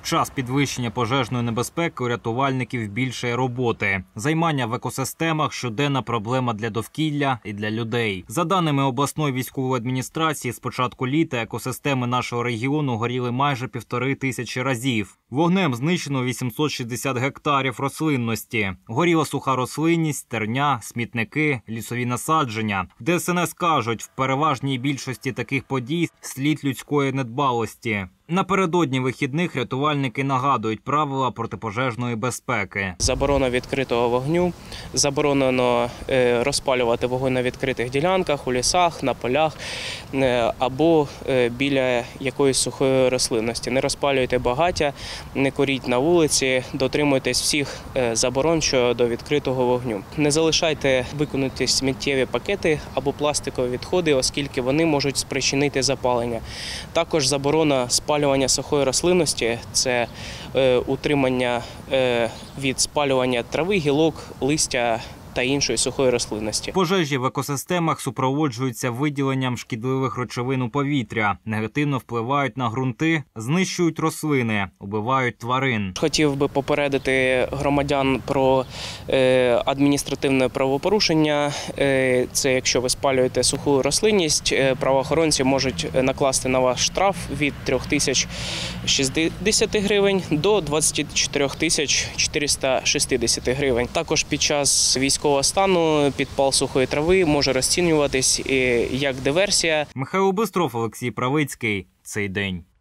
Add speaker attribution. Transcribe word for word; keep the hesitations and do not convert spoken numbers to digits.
Speaker 1: В час підвищення пожежної небезпеки у рятувальників більше роботи. Займання в екосистемах – щоденна проблема для довкілля і для людей. За даними обласної військової адміністрації, з початку літа екосистеми нашого регіону горіли майже півтори тисячі разів. Вогнем знищено вісімсот шістдесят гектарів рослинності. Горіла суха рослинність, терня, смітники, лісові насадження. В Де Ес Ен Ес кажуть, в переважній більшості таких подій слід людської недбалості. Напередодні вихідних рятувальники нагадують правила протипожежної безпеки.
Speaker 2: Заборона відкритого вогню, заборонено розпалювати вогонь на відкритих ділянках, у лісах, на полях або біля якоїсь сухої рослинності. Не розпалюйте багаття, не куріть на вулиці, дотримуйтесь всіх заборон щодо відкритого вогню. Не залишайте викинуті сміттєві пакети або пластикові відходи, оскільки вони можуть спричинити запалення. Також заборона спалювання Спалювання сухої рослинності – це е, утримання е, від спалювання трави, гілок, листя та іншої сухої рослинності.
Speaker 1: Пожежі в екосистемах супроводжуються виділенням шкідливих речовин у повітря, негативно впливають на ґрунти, знищують рослини, убивають тварин.
Speaker 2: Хотів би попередити громадян про е, адміністративне правопорушення. Е, це якщо ви спалюєте суху рослинність, е, правоохоронці можуть накласти на вас штраф від трьох тисяч шістдесят гривень до двадцяти чотирьох тисяч чотирьохсот шістдесят гривень. Також під час військового стану підпал сухої трави може розцінюватись як диверсія.
Speaker 1: Михайло Бистров, Олексій Правицький. Цей день.